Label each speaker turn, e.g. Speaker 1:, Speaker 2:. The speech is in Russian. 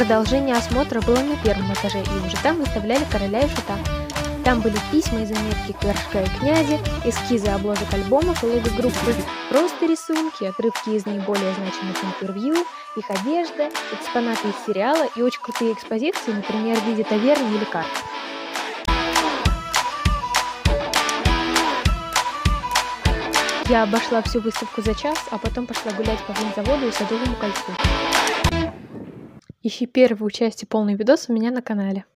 Speaker 1: Продолжение осмотра было на первом этаже, и уже там выставляли короля и шута. Там были письма и заметки Квершка и князя, эскизы обложек альбомов и лого группы, просто рисунки, отрывки из наиболее значимых интервью, их одежда, экспонаты из сериала и очень крутые экспозиции, например, в виде таверны или карт. Я обошла всю выставку за час, а потом пошла гулять по винзаводу и Садовому кольцу. Ищи первую часть и полный видос у меня на канале.